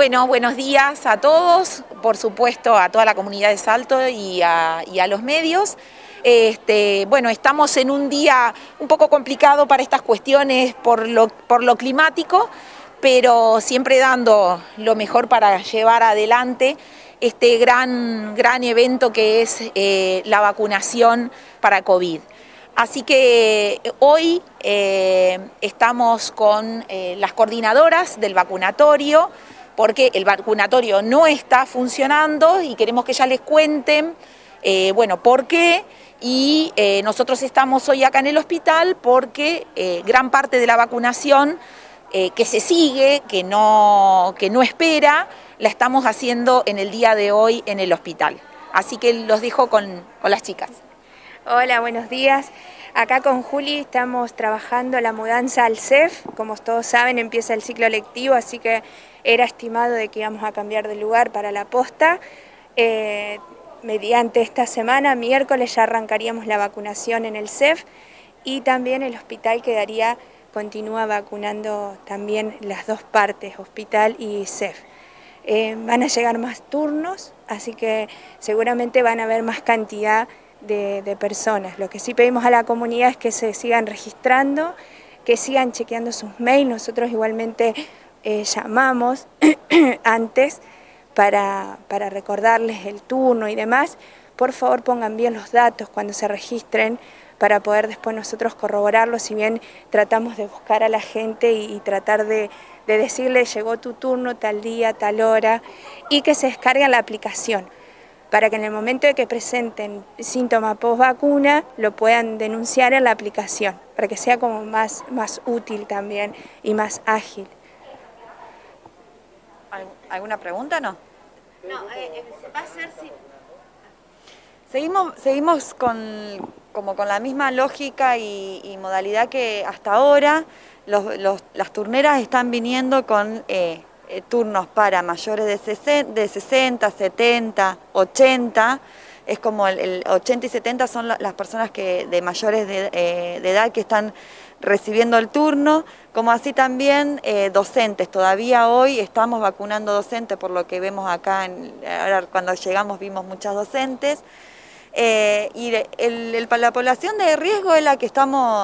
Bueno, buenos días a todos, por supuesto a toda la comunidad de Salto y a los medios. Bueno, estamos en un día un poco complicado para estas cuestiones por lo climático, pero siempre dando lo mejor para llevar adelante este gran evento que es la vacunación para COVID. Así que hoy estamos con las coordinadoras del vacunatorio, porque el vacunatorio no está funcionando y queremos que ellas les cuenten, bueno, por qué. Y nosotros estamos hoy acá en el hospital porque gran parte de la vacunación que se sigue, que no espera, la estamos haciendo en el día de hoy en el hospital. Así que los dejo con las chicas. Hola, buenos días. Acá con Juli estamos trabajando la mudanza al CEF. Como todos saben, empieza el ciclo lectivo, así que era estimado de que íbamos a cambiar de lugar para la posta. Mediante esta semana, miércoles, ya arrancaríamos la vacunación en el CEF y también el hospital continúa vacunando también las dos partes, hospital y CEF. Van a llegar más turnos, así que seguramente van a haber más cantidad de personas. Lo que sí pedimos a la comunidad es que se sigan registrando, que sigan chequeando sus mails. Nosotros igualmente llamamos antes para recordarles el turno y demás. Por favor, pongan bien los datos cuando se registren para poder después nosotros corroborarlo, si bien tratamos de buscar a la gente y tratar de decirle llegó tu turno tal día, tal hora, y que se descarguen la aplicación, para que en el momento de que presenten síntomas post vacuna lo puedan denunciar en la aplicación, para que sea como más útil también y más ágil. ¿Alguna pregunta, no? No, se va a hacer si... Seguimos como con la misma lógica y modalidad que hasta ahora. Las turneras están viniendo con turnos para mayores de 60, 70, 80. Es como el 80 y 70 son las personas de mayores de edad que están recibiendo el turno, como así también docentes. Todavía hoy estamos vacunando docentes, por lo que vemos acá, ahora cuando llegamos vimos muchas docentes. Y la población de riesgo es la que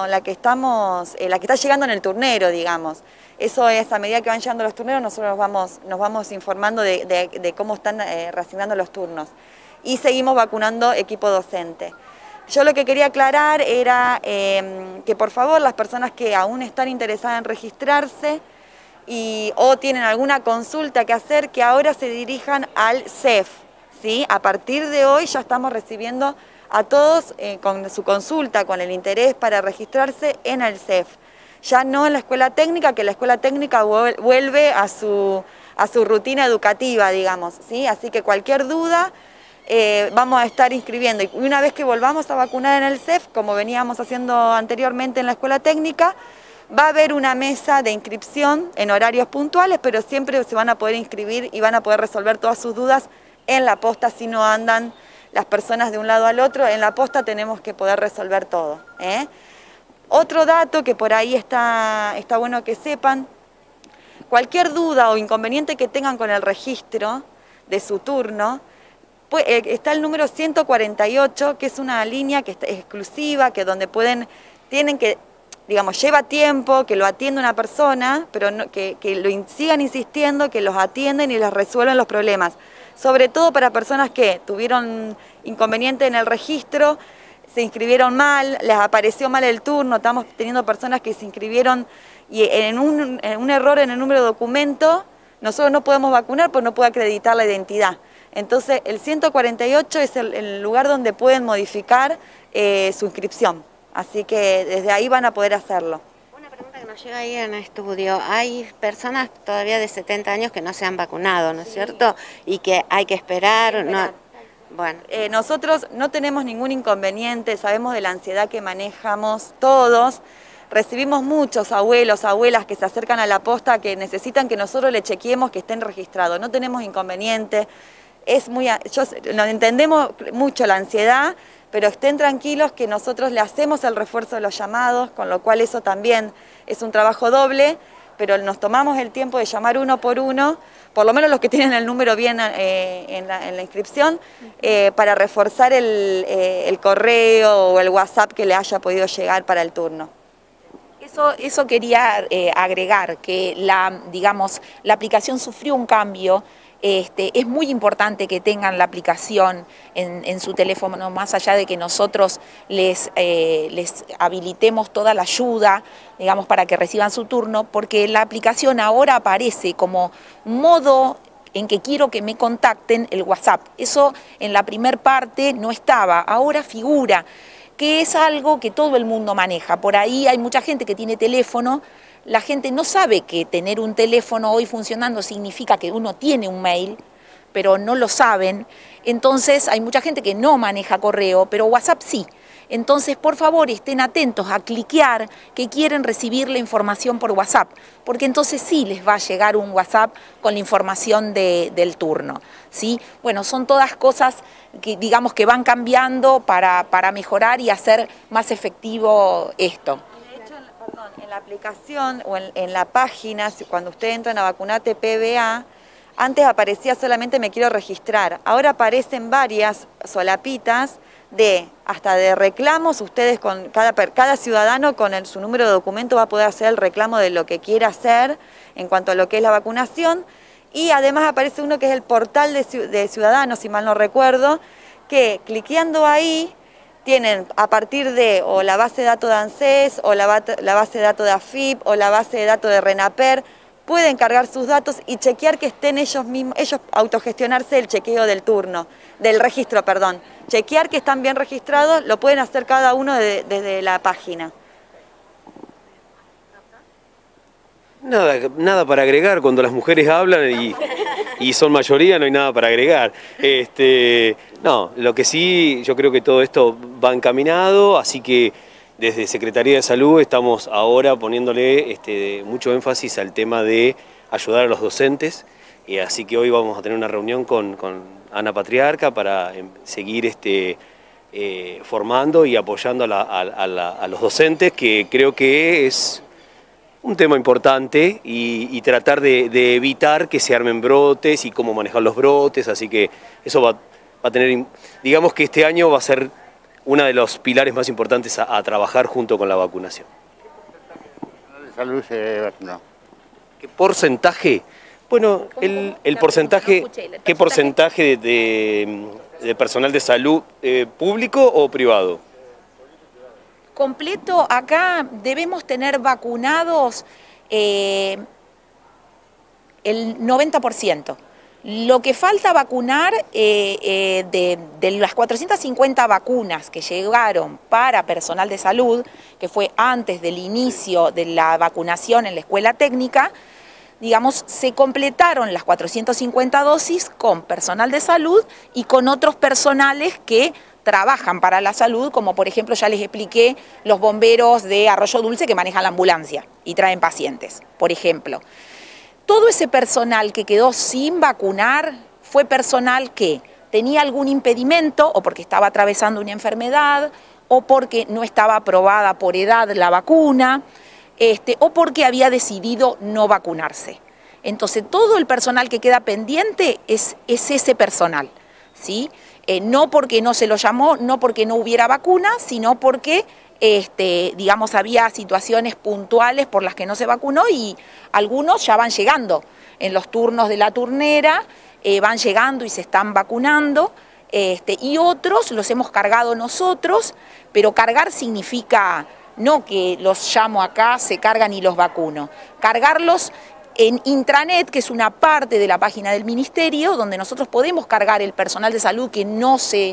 está llegando en el turnero, digamos. Eso es, a medida que van llegando los turneros, nosotros nos vamos informando de cómo están reasignando los turnos. Y seguimos vacunando equipo docente. Yo lo que quería aclarar era que por favor las personas que aún están interesadas en registrarse o tienen alguna consulta que hacer, que ahora se dirijan al CEF. ¿Sí? A partir de hoy ya estamos recibiendo a todos con su consulta, con el interés para registrarse en el CEF. Ya no en la escuela técnica, que la escuela técnica vuelve a su rutina educativa, digamos, ¿sí? Así que cualquier duda vamos a estar inscribiendo. Y una vez que volvamos a vacunar en el CEF, como veníamos haciendo anteriormente en la escuela técnica, va a haber una mesa de inscripción en horarios puntuales, pero siempre se van a poder inscribir y van a poder resolver todas sus dudas en la posta. Si no andan las personas de un lado al otro, en la posta tenemos que poder resolver todo. Otro dato que por ahí está bueno que sepan: cualquier duda o inconveniente que tengan con el registro de su turno, está el número 148, que es una línea que es exclusiva, que donde digamos, lleva tiempo que lo atienda una persona, pero que sigan insistiendo, que los atienden y les resuelven los problemas. Sobre todo para personas que tuvieron inconveniente en el registro, se inscribieron mal, les apareció mal el turno. Estamos teniendo personas que se inscribieron y en un error en el número de documento, nosotros no podemos vacunar porque no puede acreditar la identidad. Entonces el 148 es el lugar donde pueden modificar su inscripción, así que desde ahí van a poder hacerlo. Una pregunta que nos llega ahí en el estudio: hay personas todavía de 70 años que no se han vacunado, ¿no es cierto? Y que hay que esperar. No, bueno. Nosotros no tenemos ningún inconveniente, sabemos de la ansiedad que manejamos todos. Recibimos muchos abuelos, abuelas que se acercan a la posta, que necesitan que nosotros le chequeemos que estén registrados. No tenemos inconveniente. Nos entendemos mucho la ansiedad, pero estén tranquilos que nosotros le hacemos el refuerzo de los llamados, con lo cual eso también es un trabajo doble, pero nos tomamos el tiempo de llamar uno por uno, por lo menos los que tienen el número bien en la inscripción, para reforzar el correo o el WhatsApp que le haya podido llegar para el turno. Eso quería agregar, que digamos, la aplicación sufrió un cambio. Es muy importante que tengan la aplicación en su teléfono, más allá de que nosotros les habilitemos toda la ayuda, digamos, para que reciban su turno, porque la aplicación ahora aparece como modo en que quiero que me contacten el WhatsApp. Eso en la primer parte no estaba, ahora figura, que es algo que todo el mundo maneja. Por ahí hay mucha gente que tiene teléfono. La gente no sabe que tener un teléfono hoy funcionando significa que uno tiene un mail, pero no lo saben. Entonces hay mucha gente que no maneja correo, pero WhatsApp sí. Entonces, por favor, estén atentos a cliquear que quieren recibir la información por WhatsApp, porque entonces sí les va a llegar un WhatsApp con la información del turno, ¿sí? Bueno, son todas cosas que digamos que van cambiando para mejorar y hacer más efectivo esto. En la aplicación o en la página, cuando usted entra a Vacunate PBA, antes aparecía solamente me quiero registrar, ahora aparecen varias solapitas hasta de reclamos. Ustedes con cada ciudadano con su número de documento va a poder hacer el reclamo de lo que quiera hacer en cuanto a lo que es la vacunación, y además aparece uno que es el portal de ciudadanos, si mal no recuerdo, que cliqueando ahí tienen a partir de o la base de datos de ANSES, o la base de datos de AFIP, o la base de datos de RENAPER, pueden cargar sus datos y chequear que estén ellos mismos, ellos autogestionarse el chequeo del turno, del registro, perdón. Chequear que están bien registrados, lo pueden hacer cada uno desde la página. Nada para agregar. Cuando las mujeres hablan y son mayoría, no hay nada para agregar. No, lo que sí, yo creo que todo esto va encaminado, así que desde Secretaría de Salud estamos ahora poniéndole mucho énfasis al tema de ayudar a los docentes, y así que hoy vamos a tener una reunión con Ana Patriarca para seguir formando y apoyando a los docentes, que creo que es un tema importante, y tratar de evitar que se armen brotes y cómo manejar los brotes, así que eso va a tener, digamos que este año va a ser uno de los pilares más importantes a trabajar junto con la vacunación. ¿De salud se vacunó? ¿Qué porcentaje? Bueno, el porcentaje, ¿qué porcentaje de personal de salud público o privado? Completo, acá debemos tener vacunados el 90%. Lo que falta vacunar de las 450 vacunas que llegaron para personal de salud, que fue antes del inicio de la vacunación en la escuela técnica, digamos, se completaron las 450 dosis con personal de salud y con otros personales que trabajan para la salud, como por ejemplo ya les expliqué, los bomberos de Arroyo Dulce que manejan la ambulancia y traen pacientes, por ejemplo. Todo ese personal que quedó sin vacunar fue personal que tenía algún impedimento, o porque estaba atravesando una enfermedad, o porque no estaba aprobada por edad la vacuna, o porque había decidido no vacunarse. Entonces todo el personal que queda pendiente es ese personal, ¿sí? No porque no se lo llamó, no porque no hubiera vacuna, sino porque digamos, había situaciones puntuales por las que no se vacunó, y algunos ya van llegando en los turnos de la turnera, van llegando y se están vacunando, y otros los hemos cargado nosotros, pero cargar significa no que los llamo acá, se cargan y los vacuno, cargarlos en intranet, que es una parte de la página del Ministerio, donde nosotros podemos cargar el personal de salud que no se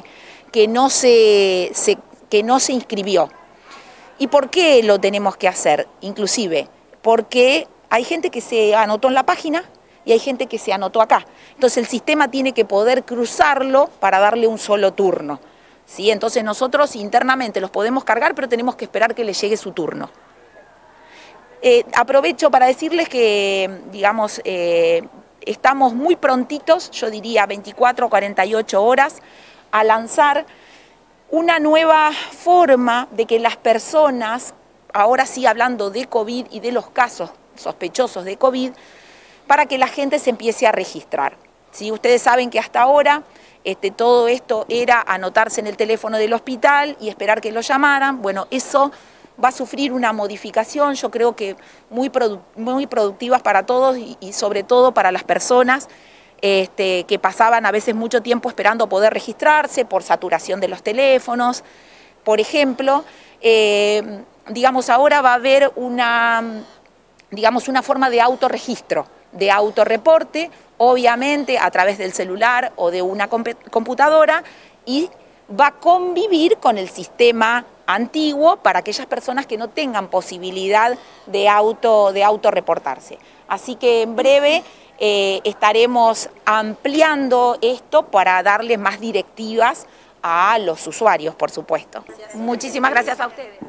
inscribió. ¿Y por qué lo tenemos que hacer? Inclusive, porque hay gente que se anotó en la página y hay gente que se anotó acá. Entonces el sistema tiene que poder cruzarlo para darle un solo turno, ¿sí? Entonces nosotros internamente los podemos cargar, pero tenemos que esperar que les llegue su turno. Aprovecho para decirles que, digamos, estamos muy prontitos, yo diría 24 o 48 horas, a lanzar una nueva forma de que las personas, ahora sí hablando de COVID y de los casos sospechosos de COVID, para que la gente se empiece a registrar. ¿Sí? Ustedes saben que hasta ahora todo esto era anotarse en el teléfono del hospital y esperar que lo llamaran. Bueno, eso va a sufrir una modificación, yo creo que muy productivas para todos y sobre todo para las personas que pasaban a veces mucho tiempo esperando poder registrarse por saturación de los teléfonos. Por ejemplo, digamos, ahora va a haber una forma de autorregistro, de autorreporte, obviamente a través del celular o de una computadora, y va a convivir con el sistema antiguo para aquellas personas que no tengan posibilidad de autorreportarse. Así que en breve estaremos ampliando esto para darles más directivas a los usuarios, por supuesto. Muchísimas gracias a ustedes.